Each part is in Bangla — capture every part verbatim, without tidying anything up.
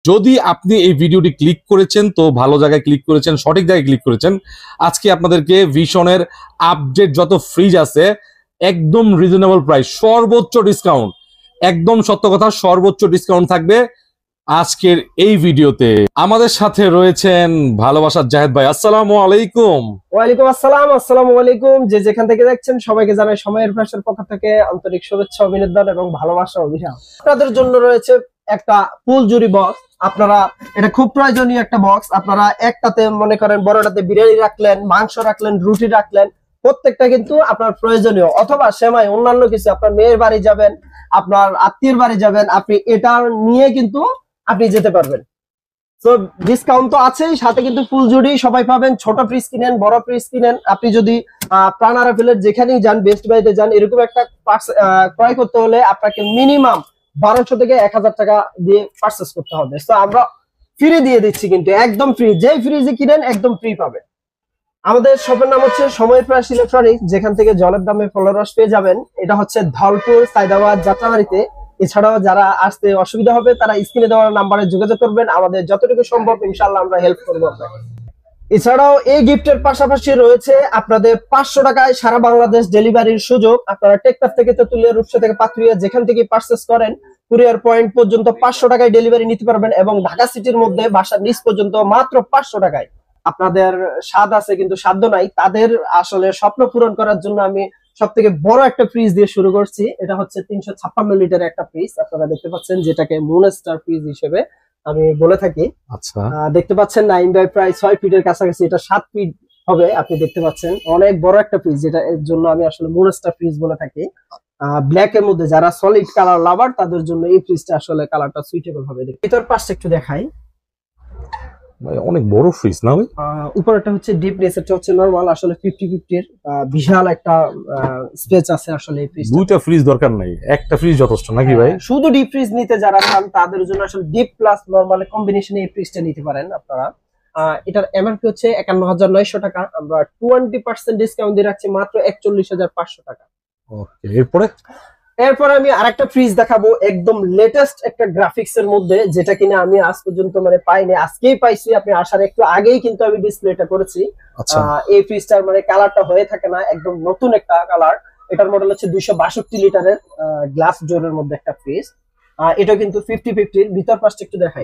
যদি আপনি এই ভিডিওটি ক্লিক করেছেন তো ভালো জায়গায় ক্লিক করেছেন, সঠিক জায়গায় ক্লিক করেছেন। আজকে আপনাদেরকে ভিশনের আপডেট যত ফ্রিজ আছে একদম রিজনেবল প্রাইস, সর্বোচ্চ ডিসকাউন্ট, একদম সত্য কথা, সর্বোচ্চ ডিসকাউন্ট থাকবে আজকের এই ভিডিওতে। আমাদের সাথে রয়েছেন ভালোবাসার জাহেদ ভাই। আসসালামু আলাইকুম। ওয়ালাইকুম আসসালাম। আসসালামু আলাইকুম। যে যেখান থেকে দেখছেন সবাইকে জানাই সময়ের ফ্যাশনের পক্ষ থেকে আন্তরিক শুভেচ্ছা, অভিনন্দন এবং ভালোবাসা অভিনয়। আপনাদের জন্য রয়েছে একটা ফুলজুরি বক্স। আপনারা এটা খুব প্রয়োজনীয় একটা বক্স। আপনারা একটাতে মনে করেন বড়টাতে বিরিয়ানি রাখলেন, মাংস রাখলেন, রুটি রাখলেন, প্রত্যেকটা কিন্তু আপনার প্রয়োজনীয়, অথবা সেমাই অন্যান্য কিছু, আপনার মেয়ের বাড়ি যাবেন, আপনার আত্মীয়ের বাড়ি যাবেন, আপনি এটা নিয়ে কিন্তু আপনি যেতে পারবেন। তো ডিসকাউন্ট তো আছেই, সাথে কিন্তু ফুল জুড়ি সবাই পাবেন। ছোট ফ্রিজ কিনেন, বড় ফ্রিজ কিনেন, আপনি যদি প্রাণ আরাফেলের যেখানেই যান, বেস্ট বাইতে যান, এরকম একটা ক্রয় করতে হলে আপনাকে মিনিমাম বারোশো থেকে এক হাজার টাকা দিয়ে পারচেস করতে হবে। তো আমরা ফ্রি দিয়ে দিচ্ছি, কিন্তু একদম ফ্রি। যে ফ্রিজে কিনেন একদম ফ্রি পাবেন। আমাদের শপের নাম হচ্ছে সময়ের ফ্রেশ ইলেকট্রনিক্স, যেখান থেকে জলের দামে ফলরস পেয়ে যাবেন। এটা হচ্ছে ধলপুর, সাইদাবাদ, যাত্রাবাড়িতে। এছাড়াও যারা আসতে অসুবিধা হবে তারা স্ক্রিনে দেওয়া নাম্বারে যোগাযোগ করবেন। আমাদের যতটুকু সম্ভব ইনশাআল্লাহ আমরা হেল্প করবো আপনাকে। এছাড়াও এই গিফটের পাশাপাশি রয়েছে আপনাদের পাঁচশো টাকায় সারা বাংলাদেশ ডেলিভারির সুযোগ। আপনারা টেকটাপ থেকে তেতুলিয়া, রূপসা থেকে পাথুরিয়া, যেখান থেকে পারচেস করেন, কুরিয়ার পয়েন্ট পর্যন্ত পাঁচশো টাকায় ডেলিভারি নিতে পারবেন, এবং ঢাকা সিটির মধ্যে বাসার নিচ পর্যন্ত মাত্র পাঁচশো টাকায়। আপনাদের স্বাদ আছে কিন্তু সাধ্য নাই, তাদের আসলে স্বপ্ন পূরণ করার জন্য আমি সব থেকে বড় একটা ফ্রিজ দিয়ে শুরু করছি। এটা হচ্ছে তিনশো ছাপ্পান্ন লিটারের একটা ফ্রিজ, আপনারা দেখতে পাচ্ছেন, যেটাকে মুনস্টার ফ্রিজ হিসেবে আমি বলে থাকি। আচ্ছা, দেখতে পাচ্ছেন নাইন বাই প্রায় ছয় ফিটের কাছাকাছি, এটা সাত ফিট হবে। আপনি দেখতে পাচ্ছেন অনেক বড় একটা ফ্রিজ, যেটা এর জন্য আমি আসলে মুনস্টার ফ্রিজ বলে থাকি। ব্ল্যাক এর মধ্যে যারা সলিড কালার লাভার তাদের জন্য এই ফ্রিজটা আসলে কালারটা সুইটেবল হবে। ভিতর পাশটা একটু দেখাই। অনেক বড় ফ্রিজ না ভাই? উপরেরটা হচ্ছে ডিপ, নিচেরটা হচ্ছে নরমাল। আসলে ফিফটি ফিফটি এর বিশাল একটা স্পেস আছে আসলে এই ফ্রিজটা। দুইটা ফ্রিজ দরকার নাই, একটা ফ্রিজ যথেষ্ট নাকি ভাই? শুধু ডিপ ফ্রিজ নিতে যারা চান তাদের জন্য আসলে ডিপ প্লাস নরমাল কম্বিনেশনে এই ফ্রিজটা নিতে পারেন আপনারা। এটার এমআরপি হচ্ছে একান্ন হাজার নয়শো টাকা, আমরা টোয়েন্টি পার্সেন্ট ডিসকাউন্ট দিয়ে রাখছি মাত্র একচল্লিশ হাজার পাঁচশো টাকা। ওকে, এরপরে এরপরে আমি আরেকটা ফ্রিজ দেখাবো, একদম লেটেস্ট একটা গ্রাফিক্স এর মধ্যে, যেটা কিনা আমি আজ পর্যন্ত মানে পাইনি, আজকেই পাইছি। আপনি আসার একটু আগেই কিন্তু আমি ডিসপ্লেটা করেছি। এই ফ্রিজটার মানে কালারটা হয়ে থাকে না, একদম নতুন একটা কালার। এটার মডেল হচ্ছে দুইশো বাষট্টি লিটারের গ্লাস ডোরের মধ্যে একটা ফ্রিজ। এটা কিন্তু ফিফটি ফিফটি। ভিতর পাশটা একটু দেখাই।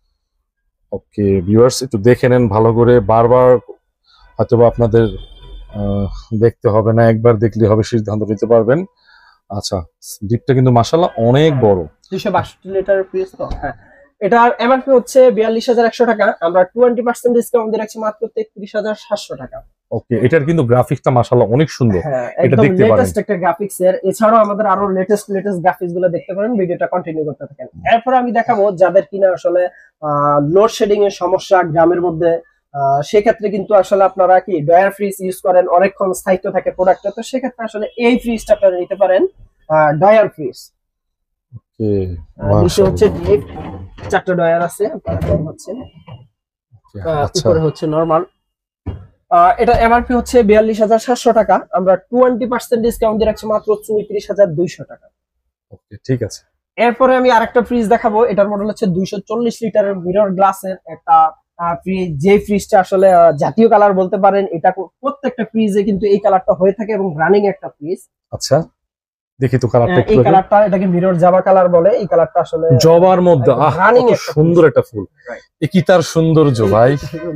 ওকে ভিউয়ার্স, একটু দেখে নেন ভালো করে, বারবার হয়তোবা আপনাদের দেখতে হবে না, একবার দেখলে হবে, সিদ্ধান্ত নিতে পারবেন। আচ্ছা, ডিপটা কিন্তু মাশাআল্লাহ অনেক বড়, দুইশো বাষট্টি লিটারের ফ্রিজ তো। হ্যাঁ, এটার এমআরপি হচ্ছে বিয়াল্লিশ হাজার একশো টাকা, আমরা টোয়েন্টি পার্সেন্ট ডিসকাউন্ট দিয়ে রাখছি মাত্র তেত্রিশ হাজার সাতশো টাকা। ওকে, এটার কিন্তু গ্রাফিক্সটা মাশাআল্লাহ অনেক সুন্দর, এটা দেখতে পারেন। লেটেস্ট একটা গ্রাফিক্স এর। এছাড়াও আমাদের আরো লেটেস্ট লেটেস্ট গ্রাফিক্স গুলো দেখতে পারেন, ভিডিওটা কন্টিনিউ করতে থাকেন। এরপর আমি দেখাবো যাদের কিনা আসলে লোডশেডিং এর সমস্যা গ্রামের মধ্যে, সেক্ষেত্রে কিন্তু আসলে আপনারা কি ডয়ার ফ্রিজ ইউজ করেন, অনেকক্ষণ স্থায়িত্ব থাকে প্রোডাক্টটা, তো সেক্ষেত্রে আসলে এই ফ্রিজটা আপনারা নিতে পারেন, ডয়ার ফ্রিজ। ওকে, নিচে হচ্ছে ডিপ, চারটা ডয়ার আছে, উপরে হচ্ছে নরমাল। এটা এমআরপি হচ্ছে বিয়াল্লিশ হাজার সাতশো টাকা, আমরা টোয়েন্টি পার্সেন্ট ডিসকাউন্ট দিয়ে রাখছি মাত্র চৌত্রিশ হাজার দুইশো টাকা। ওকে, ঠিক আছে। এরপরে আমি আরেকটা ফ্রিজ দেখাবো, এটার মডেল হচ্ছে দুইশো চল্লিশ লিটারের মিরর গ্লাসের একটা ফ্রিজ। যে ফ্রিজটা আসলে জাতীয় কালার বলতে পারেন, এটা প্রত্যেকটা ফ্রিজে কিন্তু এই কালারটা হয়ে থাকে, এবং রানিং একটা ফ্রিজ। আচ্ছা, দেখি তো কালারটা। এই কালারটা, এটাকে মিরর জাবা কালার বলে। এই কালারটা আসলে জবার মধ্যে রানিং, সুন্দর একটা ফুল। এ কি তার সৌন্দর্য ভাই,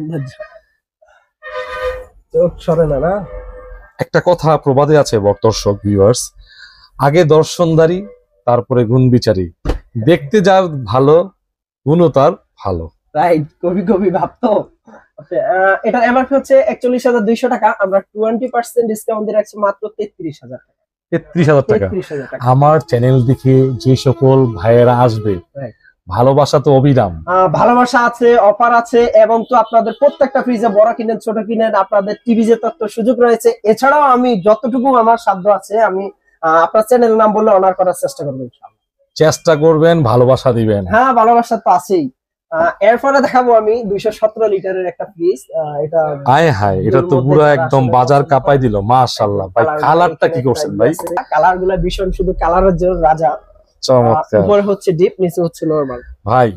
চোখ সরে না না। একটা কথা প্রবাদে আছে দর্শক ভিউয়ার্স, আগে দর্শনদারি তারপরে গুণ বিচারি, দেখতে যার ভালো গুণও তার ভালো। রাইট, কবি কবি ভাবতো। এটা এমআরপি হচ্ছে একচল্লিশ হাজার দুইশো টাকা, আমরা টোয়েন্টি পার্সেন্ট ডিসকাউন্ট দিয়ে রাখছি মাত্র তেত্রিশ হাজার টাকা। তেত্রিশ হাজার টাকা। আমার চ্যানেল দেখে যে সকল ভাইয়েরা আসবে, ভালোবাসা তো অবিরাম, ভালোবাসা আছে, অফার আছে, এবং তো আপনাদের প্রত্যেকটা ফ্রিজে বড় কিনেন ছোট কিনেন আপনাদের টিভি যে তথ্য সুযোগ রয়েছে। এছাড়াও আমি যতটুকু আমার সাধ্য আছে আমি আপনার চ্যানেল নাম বলে অনার করার চেষ্টা করবো। চেষ্টা করবেন, ভালোবাসা দিবেন। হ্যাঁ, ভালোবাসা তো আছেই। এরপরে দেখাবো আমি দুইশো সতেরো লিটারের একটা ফ্রিজ। এটা হায় হায়, এটা তো পুরো একদম বাজার কাঁপাই দিল। মাশাআল্লাহ ভাই, কালারটা কি করছেন ভাই? কালারগুলো ভীষণ, শুধু কালারের জন্য রাজা। চমৎকার। উপরে হচ্ছে ডিপ, নিচে হচ্ছে নরমাল। ভাই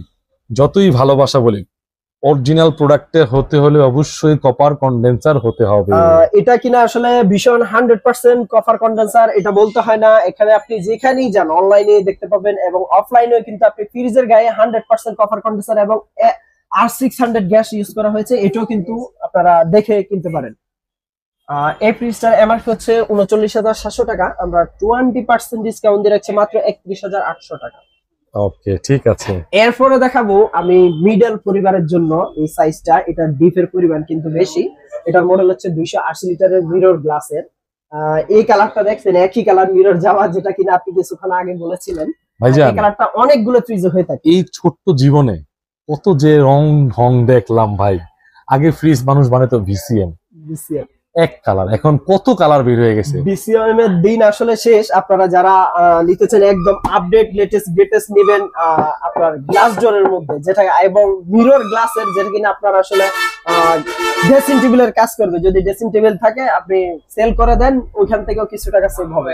যতই ভালোবাসা বলি, অরিজিনাল প্রোডাক্টে হতে হলে অবশ্যই কপার কন্ডেন্সার হতে হবে। আহ, এটা কিনা আসলে ভীষণ হান্ড্রেড পার্সেন্ট কপার কন্ডেন্সার, এটা বলতে হয় না। এখানে আপনি যেখানেই যান অনলাইনে দেখতে পাবেন এবং অফলাইনেও কিন্তু আপনি ফ্রিজের গায়ে হান্ড্রেড পার্সেন্ট কপার কন্ডেন্সার এবং R six hundred gas use করা হয়েছে, এটাও কিন্তু আপনারা দেখে কিনতে পারেন। আহ, এই ফ্রিজটার এমআরপি হচ্ছে উনচল্লিশ হাজার সাতশো টাকা, আমরা টোয়েন্টি পার্সেন্ট ডিসকাউন্ট দিয়ে রাখছি মাত্র একত্রিশ হাজার আটশো টাকা। ওকে, ঠিক আছে। এরপরে দেখাবো আমি মিডল পরিবারের জন্য এই সাইজটা, এটা ডিপের পরিমাণ কিন্তু বেশি। এটার মডেল হচ্ছে দুইশো আশি লিটারের মিরর গ্লাসের। এই কালারটা দেখছেন, একই কালার মিরর যাওয়া, যেটা কিনা আপনি কিছুক্ষণ আগে বলেছিলেন। এই কালারটা অনেকগুলো ফ্রিজে হয়ে থাকে। এই ছোট্ট জীবনে কত যে রং ঢং দেখলাম ভাই। আগে ফ্রিজ মানুষ বানাতো ভিসিএম, ভিসিএম এক কালার, এখন কত কালার বের হয়ে গেছে। ভিসিএম এর দিন আসলে শেষ। আপনারা যারা নিতেছেন একদম আপডেট লেটেস্ট গ্রেটেস্ট নেবেন আপনার গ্লাস ডোরের মধ্যে, যেটা এবং মিরর গ্লাসের, যেটা কিনা আপনার আসলে ড্রেসিং টেবিলের কাজ করবে। যদি ড্রেসিং টেবিল থাকে আপনি সেল করে দেন, ওইখান থেকেও কিছু টাকা সেভ হবে।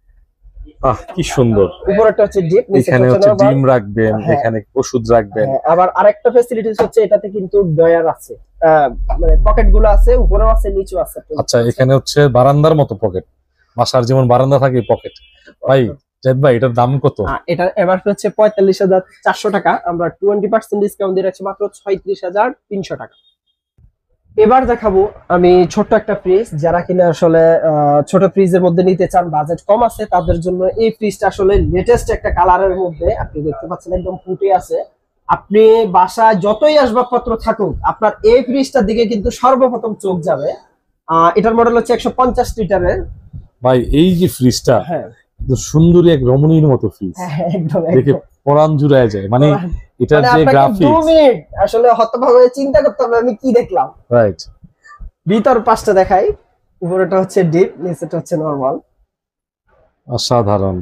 আহ কি সুন্দর। উপরেরটা হচ্ছে ডিপ, এখানে হচ্ছে ডিম রাখবেন, এখানে ওষুধ রাখবেন। আবার আরেকটা ফ্যাসিলিটিস হচ্ছে এটাতে কিন্তু ডয়ার আছে, মানে পকেট গুলো আছে, উপরেও আছে নিচেও আছে। আচ্ছা, এখানে হচ্ছে বারান্দার মতো পকেট, বাসার যেমন বারান্দা থাকে পকেট। ভাই জাহিদ ভাই, এটার দাম কত? এটার এমআরপি হচ্ছে পঁয়তাল্লিশ হাজার চারশো টাকা, আমরা টোয়েন্টি পার্সেন্ট ডিসকাউন্ট দিয়ে রাখছি মাত্র ছয়ত্রিশ হাজার তিনশো টাকা। এবার দেখাবো আমি ছোট্ট একটা ফ্রিজ, যারা কিনা আসলে ছোট ফ্রিজের মধ্যে নিতে চান, বাজেট কম আছে, তাদের জন্য এই ফ্রিজটা আসলে লেটেস্ট একটা কালারের মধ্যে আপনি দেখতে পাচ্ছেন, একদম ফুটে আছে। আপনি বাসায় যতই আসবাবপত্র থাকুক, আপনার এই ফ্রিজটার দিকে কিন্তু সর্বপ্রথম চোখ যাবে। আহ এটার মডেল হচ্ছে একশো পঞ্চাশ লিটারের। ভাই এই যে ফ্রিজটা, হ্যাঁ সুন্দরী এক রমণীর মতো ফ্রিজ, একদম দেখে পরাণ জুড়ায় যায়। মানে এটার যে গ্রাফিক্স, দুই মিনিট আসলে হতবাক হয়ে চিন্তা করতে হবে আমি কি দেখলাম। রাইট, ভিতর পাশটা দেখাই, উপরেটা হচ্ছে ডিপ, নিচেটা হচ্ছে নরমাল। অসাধারণ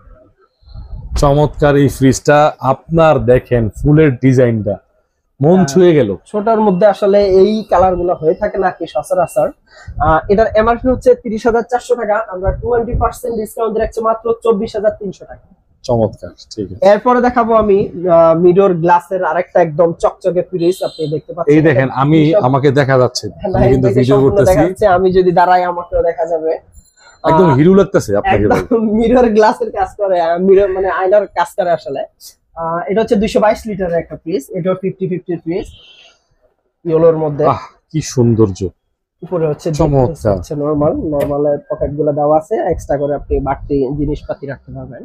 চমৎকার এই ফ্রিজটা। আপনার দেখেন ফুলের ডিজাইনটা মন ছুঁয়ে গেল। ছোটর মধ্যে আসলে এই কালার গুলো হয়ে থাকে না কি সচরাচর। এটার এমআরপি হচ্ছে তিরিশ হাজার চারশো টাকা, আমরা টোয়েন্টি পার্সেন্ট ডিসকাউন্ট রাখছি মাত্র চব্বিশ হাজার তিনশো টাকা। চমৎকার, ঠিক আছে। এরপরে দেখাবো আমি মিরর গ্লাসের আরেকটা একদম চকচকে ফ্রিজ, আপনি দেখতে পাচ্ছেন। এই দেখেন, আমি আমাকে দেখা যাচ্ছে, আমি কিন্তু ভিডিও করতেছি, আমি যদি দাঁড়াই আমাকেও দেখা যাবে। একদম হিরো লাগতেছে আপনাকে। মিরর গ্লাসের কাজ করে, মিরর মানে আয়নার কাজ করে আসলে। এটা হচ্ছে দুইশো বাইশ লিটারের একটা ফ্রিজ, এটাও ফিফটি ফিফটি ফ্রিজ, ইয়েলোর মধ্যে। আহ কি সৌন্দর্য। উপরে হচ্ছে চমৎকার, হচ্ছে নরমাল, নরমালের পকেট গুলো দেওয়া আছে, এক্সট্রা করে আপনি বাড়তি জিনিসপাতি রাখতে পারবেন।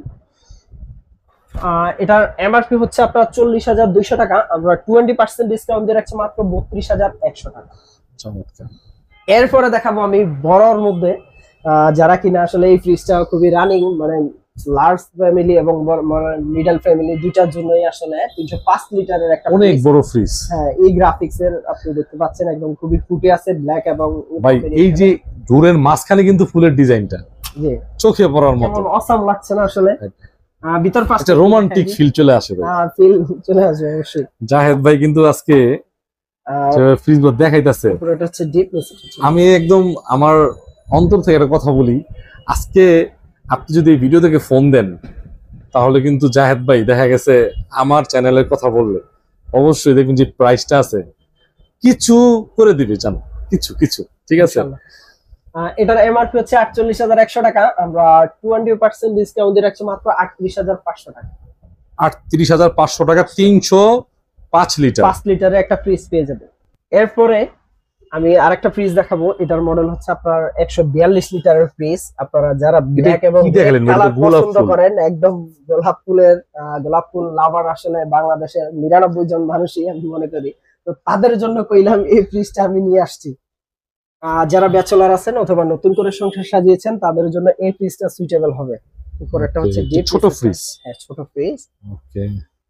এটার এমআরপি হচ্ছে আপনার চল্লিশ হাজার দুইশো টাকা, আমরা টোয়েন্টি পার্সেন্ট ডিসকাউন্ট দিয়ে রাখছি মাত্র বত্রিশ হাজার একশো টাকা। চমৎকার। এরপরে দেখাবো আমি বড়র মধ্যে, যারা কিনা আসলে এই ফ্রিজটা খুবই রানিং, মানে লার্জ ফ্যামিলি এবং মিডল ফ্যামিলি দুইটার জন্যই আসলে তিনশো পাঁচ লিটারের একটা অনেক বড় ফ্রিজ। হ্যাঁ, এই গ্রাফিক্স এর আপনি দেখতে পাচ্ছেন, একদম খুবই ফুটে আছে, ব্ল্যাক এবং ভাই এই যে ডোরের মাঝখানে কিন্তু ফুলের ডিজাইনটা জি চোখে পড়ার মতো, কেমন অসাম লাগছে না আসলে। ভিতর পাশে একটা রোমান্টিক ফিল চলে আসে ভাই। হ্যাঁ, ফিল চলে আসে অবশ্যই। জাহেদ ভাই কিন্তু আজকে ফ্রিজ গুলো দেখাইতাছে। এটা হচ্ছে ডিপ। আমি একদম আমার অন্তর থেকে একটা কথা বলি, আজকে আপনি যদি এই ভিডিও থেকে ফোন দেন, তাহলে কিন্তু জাহেদ ভাই দেখা গেছে আমার চ্যানেলের কথা বললে অবশ্যই দেখবেন যে প্রাইসটা আছে কিছু করে দিবে, জানো কিছু কিছু, ঠিক আছে। এটার এমআরপি হচ্ছে আটচল্লিশ হাজার একশো টাকা, আমরা টোয়েন্টি পার্সেন্ট ডিসকাউন্ট দিয়ে রাখছি মাত্র আটত্রিশ হাজার পাঁচশো টাকা। আটত্রিশ হাজার পাঁচশো টাকা, তিনশো পাঁচ লিটার পাঁচ লিটারের একটা ফ্রিজ পেয়ে যাবে। এরপরে আমি আরেকটা ফ্রিজ দেখাবো, এটার মডেল হচ্ছে আপনার একশো বিয়াল্লিশ লিটারের ফ্রিজ। আপনারা যারা ব্ল্যাক এবং কালার পছন্দ করেন, একদম গোলাপ ফুলের গোলাপ ফুল লাভার আসলে বাংলাদেশের নিরানব্বই জন মানুষই আমি মনে করি, তো তাদের জন্য কইলাম এই ফ্রিজটা আমি নিয়ে আসছি। যারা ব্যাচেলর আছেন অথবা নতুন করে সংসার সাজিয়েছেন, তাদের জন্য এই ফ্রিজটা সুইটেবল হবে। উপরেরটা হচ্ছে ছোট ফ্রিজ। হ্যাঁ, ছোট ফ্রিজ। ওকে,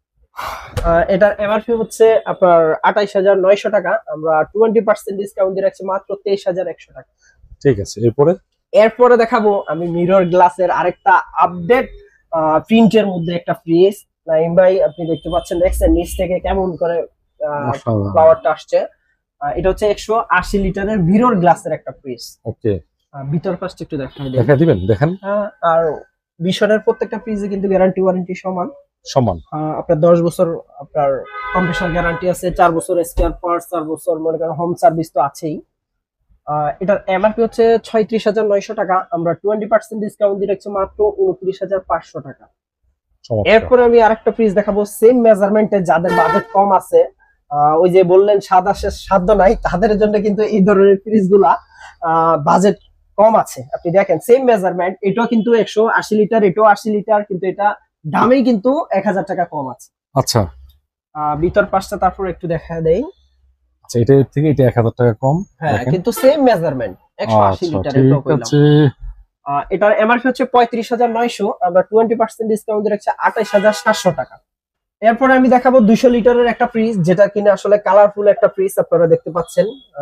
এটার এমআরপি হচ্ছে আপনার আঠাইশ হাজার নয়শো টাকা, আমরা টোয়েন্টি পার্সেন্ট ডিসকাউন্ট দিয়ে রাখছি মাত্র তেইশ হাজার একশো টাকা। ঠিক আছে। এরপরে এরপরে দেখাবো আমি মিরর গ্লাসের আরেকটা আপডেট প্রিন্টের মধ্যে একটা ফ্রিজ। নাইম ভাই আপনি দেখতে পাচ্ছেন, দেখছেন নিচ থেকে কেমন করে ফ্লাওয়ারটা আসছে। এটা হচ্ছে একশো আশি লিটারের মিরর গ্লাসের একটা ফ্রিজ। ওকে, ভিতর পাশটা একটু দেখাই দেন, দেখা দিবেন, দেখেন। আর ভিশনের প্রত্যেকটা ফ্রিজে কিন্তু গ্যারান্টি ওয়ারেন্টি সমান সমান। আহ, আপনার দশ বছর আপনার কম্প্রেসার গ্যারান্টি আছে, চার বছর স্পেয়ার পার্টস, চার বছর মনে করেন হোম সার্ভিস তো আছেই। আহ, এটার এমআরপি হচ্ছে ছয়ত্রিশ হাজার নয়শো টাকা, আমরা টোয়েন্টি পার্সেন্ট ডিসকাউন্ট দিয়ে রাখছি মাত্র উনত্রিশ হাজার পাঁচশো টাকা। চমৎকার। এরপরে আমি আরেকটা ফ্রিজ দেখাবো সেম মেজারমেন্টে, যাদের বাজেট কম আছে, আহ, ওই যে বললেন সাদা শেষ সাধ্য নাই, তাদের জন্য কিন্তু এই ধরনের ফ্রিজ গুলা বাজেট কম আছে। আপনি দেখেন সেম মেজারমেন্ট, এটাও কিন্তু একশো আশি লিটার, এটাও আশি লিটার, কিন্তু এটা দামেই কিন্তু এক হাজার টাকা কম আছে। আচ্ছা আহ, ভিতর পাশটা তারপর একটু দেখা দেই। আচ্ছা, এটা থেকে এটা এক হাজার টাকা কম। হ্যাঁ, কিন্তু সেম মেজারমেন্ট একশো আশি আচ্ছা লিটার। ঠিক আছে। আহ, এটার এমআরপি হচ্ছে পঁয়ত্রিশ হাজার নয়শো, আমরা টোয়েন্টি পার্সেন্ট ডিসকাউন্ট দিয়ে রাখছি আঠাইশ হাজার সাতশো টাকা। এরপরে আমি দেখাবো দুইশো লিটারের একটা ফ্রিজ, যেটা কিনা আসলে কালারফুল একটা ফ্রিজ, আপনারা দেখতে পাচ্ছেন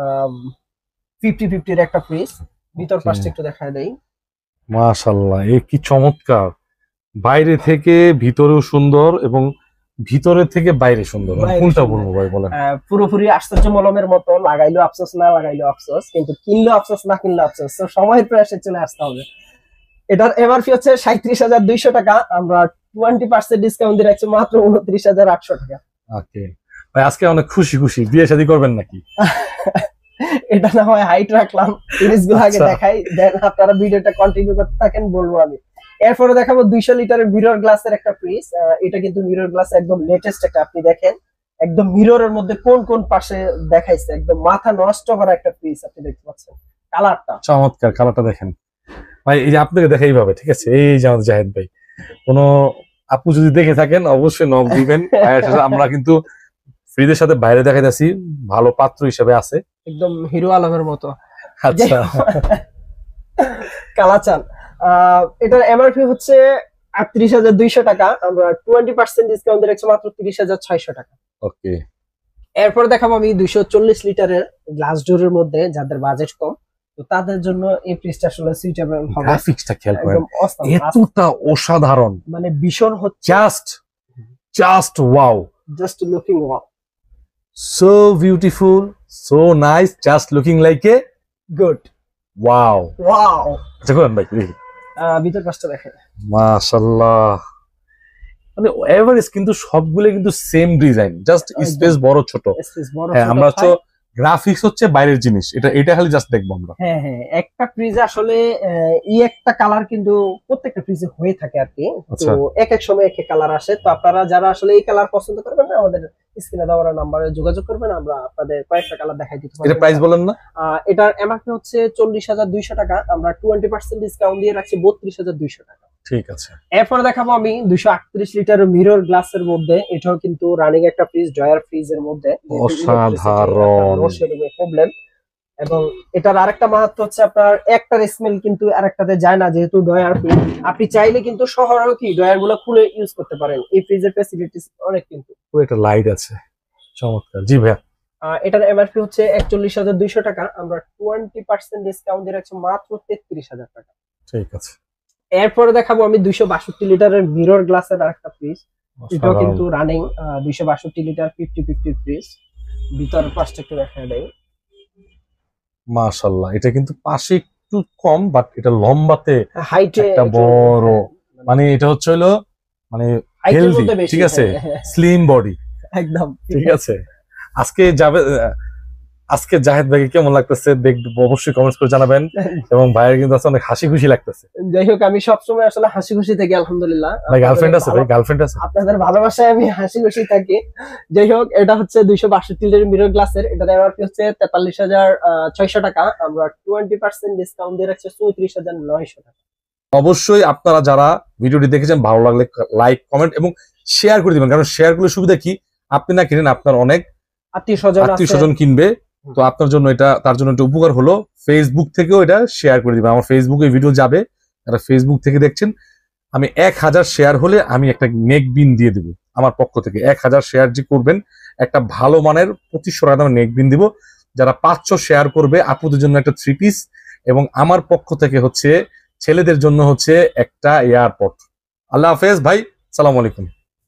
ফিফটি ফিফটির একটা ফ্রিজ। ভিতর Okay. পাশটা একটু দেখা দেই। মাশাআল্লাহ, এ কি চমৎকার! বাইরে থেকে ভিতরেও সুন্দর এবং ভিতরে থেকে বাইরে সুন্দর। বাইরে কোনটা সুন্দর। বলবো ভাই বলেন? আহ, পুরোপুরি আশ্চর্য মলমের মতো, লাগাইলো আফসোস, না লাগাইলো আফসোস, কিন্তু কিনলো আফসোস, না কিনলো আফসোস। তো সময়ের প্রয়াসে চলে আসতে হবে। এটার এমআরপি হচ্ছে সাঁত্রিশ হাজার দুইশো টাকা, আমরা টোয়েন্টি পার্সেন্ট ডিসকাউন্ট দিয়ে রাখছি মাত্র উনত্রিশ হাজার আটশো টাকা। ওকে ভাই, আজকে অনেক খুশি খুশি। বিয়ে শাদী করবেন নাকি? এটা না হয় হাইট রাখলাম, জিনিসগুলো আগে আচ্ছা। দেখাই, দেন আপনারা ভিডিওটা কন্টিনিউ করতে থাকেন, বলবো আমি। এরপরে দেখাবো দুইশো লিটারের মিরর গ্লাসের একটা ফ্রিজ। এটা কিন্তু মিরর গ্লাস একদম লেটেস্ট একটা, আপনি দেখেন একদম মিররের মধ্যে কোন কোন পাশে দেখাইছে, একদম মাথা নষ্ট করা একটা ফ্রিজ, আপনি দেখতে পাচ্ছেন কালারটা চমৎকার, কালারটা দেখেন ভাই। এই যে আপনাকে দেখা এইভাবে, ঠিক আছে? এই যে আমাদের জাহেদ ভাই, কোন আপু যদি দেখে থাকেন অবশ্যই নক দিবেন। ভাইয়ের সাথে আমরা কিন্তু ফ্রিজের সাথে বাইরে দেখাইতেছি, ভালো পাত্র হিসেবে আছে, একদম হিরো আলমের মতো। আচ্ছা কালাচান। আহ এটার এমআরপি হচ্ছে আটত্রিশ হাজার দুইশো টাকা, আমরা টোয়েন্টি পার্সেন্ট ডিসকাউন্ট দিয়ে রাখছি মাত্র তিরিশ হাজার ছয়শো টাকা। ওকে, এরপরে দেখাবো আমি দুইশো চল্লিশ লিটারের গ্লাস ডোরের মধ্যে, যাদের বাজেট কম, তো তাদের জন্য এই ফ্রিজটা আসলে সুইটেবল হবে। গ্রাফিক্সটা খেয়াল করেন, একদম awesome, এতটা অসাধারণ, মানে ভীষণ হচ্ছে, just just wow, just looking wow, so beautiful, so nice, just looking like a good wow. Wow. আচ্ছা করেন ভাই, দেখি। আহ ভিতর পাশটা দেখেন, মাশাআল্লাহ, মানে এভারেজ কিন্তু সবগুলো কিন্তু সেম ডিজাইন, জাস্ট একদম। স্পেস বড় ছোট। স্পেস বড় হ্যাঁ, ছোট আমরা তো হয়। গ্রাফিক্স হচ্ছে বাইরের জিনিস, এটা এটা খালি জাস্ট দেখবো আমরা। হ্যাঁ হ্যাঁ, একটা ফ্রিজে আসলে আহ, ই একটা কালার কিন্তু প্রত্যেকটা ফ্রিজে হয়ে থাকে আর কি। আচ্ছা। তো এক এক সময় এক এক কালার আসে, তো আপনারা যারা আসলে এই কালার পছন্দ করবেন না, আমাদের স্ক্রিনে দেওয়া নাম্বারে যোগাযোগ করবেন, আমরা আপনাদের কয়েকটা কালার দেখাই দিতে পারবো। এটা প্রাইস বলেন না? আহ, এটার এমআরপি হচ্ছে চল্লিশ হাজার দুইশো টাকা, আমরা টোয়েন্টি পার্সেন্ট ডিসকাউন্ট দিয়ে রাখছি বত্রিশ হাজার দুইশো টাকা। ঠিক আছে। এরপর দেখাবো আমি দুইশো আটত্রিশ লিটার মিরর গ্লাসের মধ্যে, এটাও কিন্তু রানিং একটা ফ্রিজ, ডয়ার ফ্রিজের মধ্যে, অসাধারণ। প্রবলেম। এবং এটার আরেকটা মাহাত্ম্য হচ্ছে আপনার একটার স্মেল কিন্তু আরেকটাতে যায় না, যেহেতু ডয়ার ফ্রিজ। আপনি চাইলে কিন্তু শহরেও কি ডয়ার গুলো খুলে ইউজ করতে পারেন, এই ফ্রিজের ফ্যাসিলিটিস অনেক কিন্তু। পুরো একটা লাইট আছে, চমৎকার। জি ভাইয়া। আহ, এটার এমআরপি হচ্ছে একচল্লিশ হাজার দুইশো টাকা, আমরা টোয়েন্টি পার্সেন্ট ডিসকাউন্ট দিয়ে রাখছি মাত্র তেত্রিশ হাজার টাকা। ঠিক আছে। এরপরে দেখাবো আমি দুইশো বাষট্টি লিটারের মিরর গ্লাসের আরেকটা ফ্রিজ, এটাও কিন্তু রানিং দুইশো বাষট্টি লিটার ফিফটি ফিফটি ফ্রিজ। ভিতর পাশটা একটু দেখা দেয়, মাশাআল্লাহ, এটা কিন্তু পাশে একটু কম, বাট এটা লম্বাতে হাইটে একটা বড়, মানে এটা হচ্ছে হলো মানে হেলদি, ঠিক আছে, স্লিম বডি, একদম ঠিক আছে। আজকে যাবে, আজকে জাহেদ ভাইকে কেমন লাগতেছে দেখবো, অবশ্যই কমেন্টস করে জানাবেন। এবং ভাইয়ের কিন্তু আজকে অনেক হাসি খুশি লাগতেছে। যাই হোক, আমি সবসময় আসলে হাসি খুশি থাকি, আলহামদুলিল্লাহ। ভাই গার্লফ্রেন্ড আছে? ভাই গার্লফ্রেন্ড আছে? আপনাদের ভালোবাসায় আমি হাসি খুশি থাকি। যাই হোক, এটা হচ্ছে দুইশো বাষট্টি লিটার মিরর গ্লাসের, এটা এমআরপি হচ্ছে তেতাল্লিশ হাজার ছয়শো টাকা, আমরা টোয়েন্টি পার্সেন্ট ডিসকাউন্ট দিয়ে রাখছি চৌত্রিশ হাজার নয়শো টাকা। অবশ্যই আপনারা যারা ভিডিওটি দেখেছেন, ভালো লাগলে লাইক, কমেন্ট এবং শেয়ার করে দিবেন, কারণ শেয়ার করলে সুবিধা কি, আপনি না কিনেন, আপনার অনেক আত্মীয় স্বজন আত্মীয় স্বজন কিনবে, তো আপনার জন্য এটা, তার জন্য একটা উপকার হলো। ফেসবুক থেকেও এটা শেয়ার করে দিবেন, আমার ফেসবুকে ভিডিও যাবে, যারা ফেসবুক থেকে দেখছেন, আমি এক হাজার শেয়ার হলে আমি একটা নেক বিন দিয়ে দিব আমার পক্ষ থেকে। এক হাজার শেয়ার যে করবেন, একটা ভালো মানের পঁচিশশো টাকা দামের নেক বিন দিব। যারা পাঁচশো শেয়ার করবে, আপুদের জন্য একটা থ্রি পিস, এবং আমার পক্ষ থেকে হচ্ছে ছেলেদের জন্য হচ্ছে একটা এয়ারপড। আল্লাহ হাফেজ ভাই, সালাম আলাইকুম।